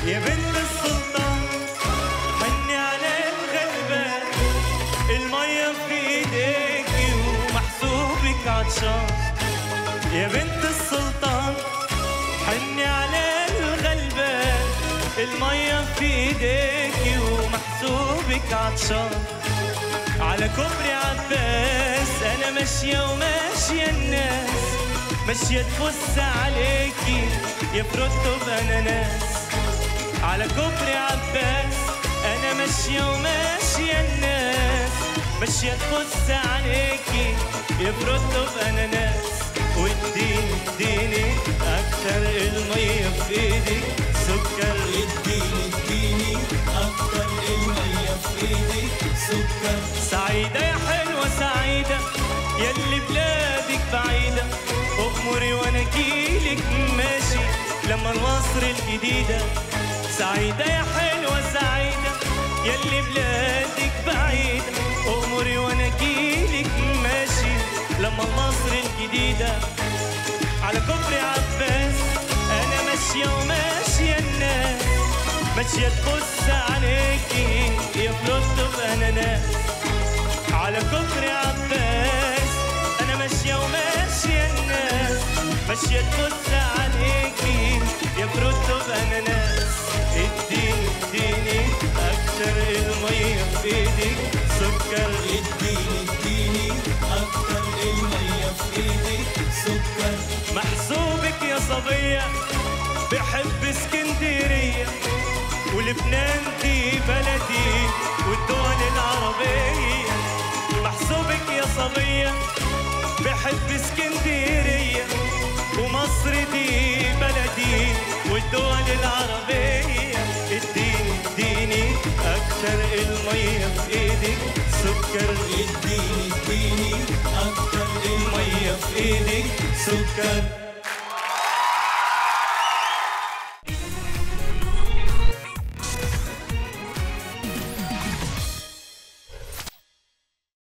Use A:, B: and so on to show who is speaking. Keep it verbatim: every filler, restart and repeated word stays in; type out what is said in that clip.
A: يا بنت السلطان حني على الغلبة، المية في ايديكي ومحسوبك عطشان. يا بنت السلطان حني على الغلبة، المية في ايديكي ومحسوبك عطشان. على كوبري عباس انا ماشية وماشية الناس، ماشية تبص عليكي يا فروتو باناناس. على كوبري عباس انا ماشية وماشية الناس، ماشية تبص عليكي يا فروتو باناناس. واديني اديني اكتر المية في ايدك سكر،
B: اديني اديني اكتر المية في ايدك سكر.
A: سعيدة يا حلوة سعيدة يلي بلادك بعيدة، أمري وانا جيلك ماشي لما مصر الجديدة. سعيدة يا حلوة سعيدة يلي بلادك بعيدة، أمري وانا جيلك ماشي لما مصر الجديدة. على كوبري عباس انا ماشية وماشية الناس، ماشية تبص عليكي يا فروتو باناناس. على كوبري عباس انا ماشية وماشية الناس، ماشية تبص عليكي يا فروتو باناناس. اديني اديني اكتر المية في ايدك سكر،
B: اديني اديني اكتر المية في ايدك سكر.
A: محسوبك يا صبية بحب اسكندرية، ولبنان دي بلدي والدول العربية. محسوبك يا صبية بحب اسكندرية، ومصر دي بلدي والدول العربية. اديني اديني اكتر المية في ايدك سكر،
B: اديني اديني اكتر المية
A: المية في ايدك سكر.